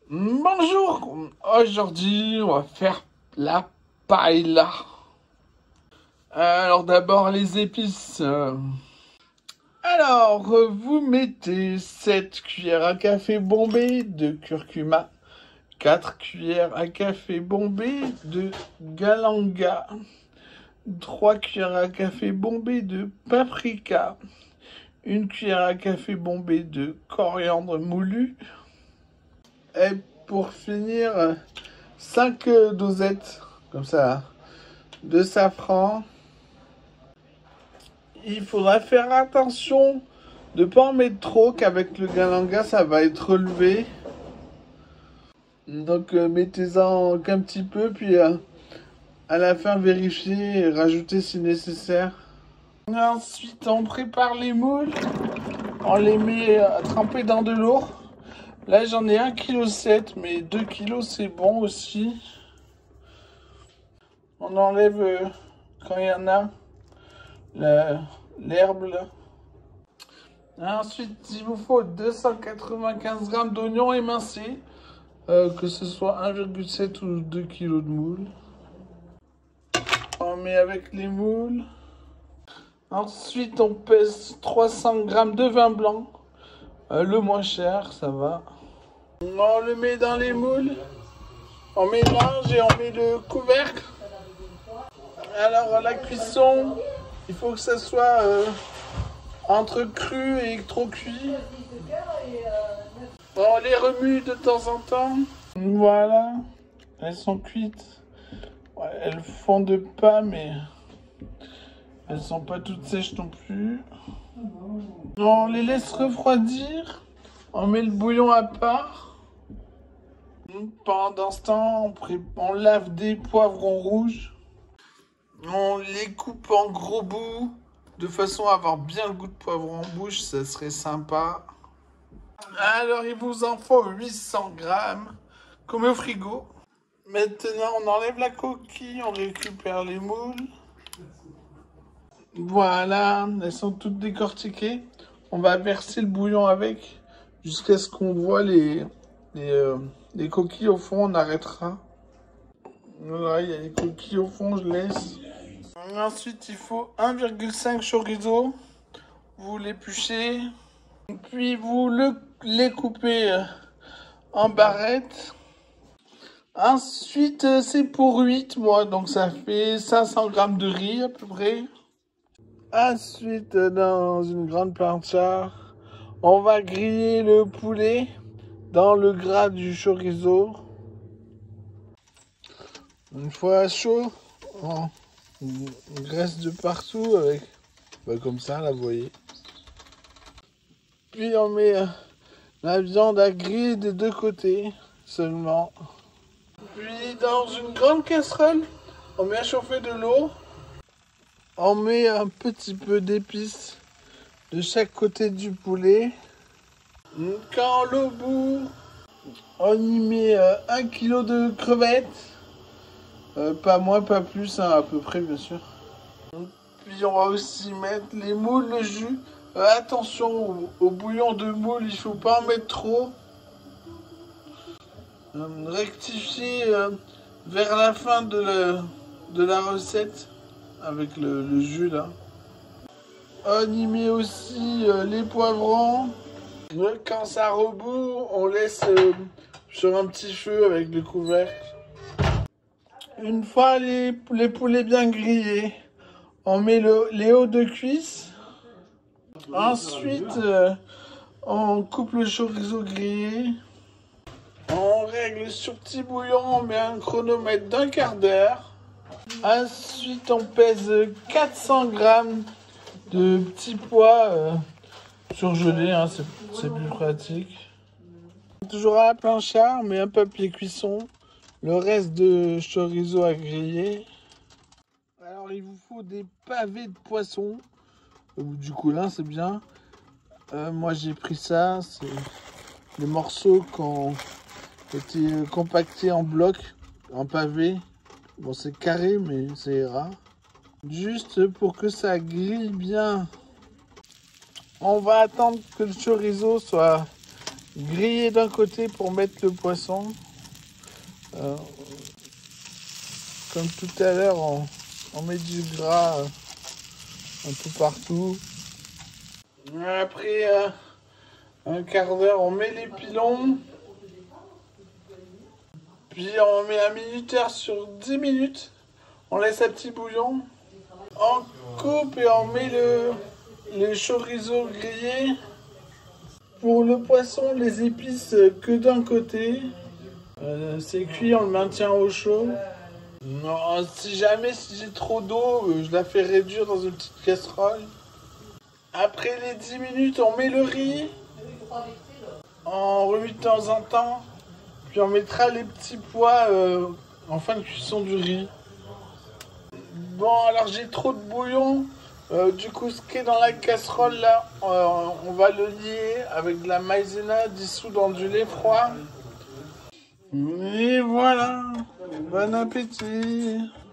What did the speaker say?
Bonjour, aujourd'hui on va faire la paella. Alors d'abord les épices. Alors vous mettez 7 cuillères à café bombées de curcuma, 4 cuillères à café bombées de galanga, 3 cuillères à café bombées de paprika, 1 cuillère à café bombée de coriandre moulu. Et pour finir, 5 dosettes, comme ça, de safran. Il faudra faire attention de ne pas en mettre trop, qu'avec le galanga, ça va être relevé. Donc mettez-en qu'un petit peu, puis à la fin, vérifiez et rajoutez si nécessaire. Ensuite, on prépare les moules. On les met à tremper dans de l'eau. Là, j'en ai 1,7 kg, mais 2 kg, c'est bon aussi. On enlève, quand il y en a, l'herbe, là. Ensuite, il vous faut 295 g d'oignons émincés, que ce soit 1,7 ou 2 kg de moules. On met avec les moules. Ensuite, on pèse 300 g de vin blanc, le moins cher, ça va. On le met dans les moules, on mélange et on met le couvercle. Alors la cuisson, il faut que ça soit entre cru et trop cuit. On les remue de temps en temps. Voilà, elles sont cuites. Ouais, elles fondent pas, mais elles sont pas toutes sèches non plus. On les laisse refroidir. On met le bouillon à part. Pendant ce temps, on lave des poivrons rouges. On les coupe en gros bouts, de façon à avoir bien le goût de poivron en bouche, ça serait sympa. Alors, il vous en faut 800 g, comme au frigo. Maintenant, on enlève la coquille, on récupère les moules. Voilà, elles sont toutes décortiquées. On va verser le bouillon avec, jusqu'à ce qu'on voit les coquilles au fond, on arrêtera. Voilà, il y a les coquilles au fond, je laisse. Ensuite, il faut 1,5 chorizo. Vous l'épluchez. Puis vous les coupez en barrettes. Ensuite, c'est pour 8 moi, donc ça fait 500 g de riz à peu près. Ensuite, dans une grande plancha, on va griller le poulet dans le gras du chorizo. Une fois chaud, on graisse de partout avec, comme ça, là, vous voyez. Puis on met la viande à griller des deux côtés seulement. Puis dans une grande casserole, on met à chauffer de l'eau. On met un petit peu d'épices de chaque côté du poulet. Quand l'eau bout, on y met 1 kg de crevettes. Pas moins, pas plus, hein, à peu près, bien sûr. Puis on va aussi mettre les moules, le jus. Attention au bouillon de moule, il ne faut pas en mettre trop. Rectifier vers la fin de la recette avec le jus là. On y met aussi les poivrons. Quand ça rebout, on laisse sur un petit feu avec le couvercle. Une fois les poulets bien grillés, on met les hauts de cuisse. Ensuite, on coupe le chorizo grillé. On règle sur petit bouillon, on met un chronomètre d'1 quart d'heure. Ensuite, on pèse 400 g de petits pois surgelés, hein, c'est plus pratique. Toujours à la plancha, on met un papier cuisson. Le reste de chorizo à griller. Alors, il vous faut des pavés de poisson. Du coulis, c'est bien. Moi, j'ai pris ça. C'est des morceaux qui ont été compactés en blocs, en pavés. Bon, c'est carré, mais c'est rare. Juste pour que ça grille bien. On va attendre que le chorizo soit griller d'un côté pour mettre le poisson. Comme tout à l'heure, on met du gras un peu partout. Après un quart d'heure, on met les pilons. Puis on met un minuteur sur 10 minutes. On laisse un petit bouillon. On coupe et on met le chorizo grillé. Pour le poisson, les épices que d'un côté. C'est cuit, on le maintient au chaud. Non, si j'ai trop d'eau, je la fais réduire dans une petite casserole. Après les 10 minutes, on met le riz. On remue de temps en temps. Puis on mettra les petits pois en fin de cuisson du riz. Bon, alors j'ai trop de bouillon. Du coup, ce qui est dans la casserole là, on va le lier avec de la maïzena dissoute dans du lait froid. Et voilà, bon appétit.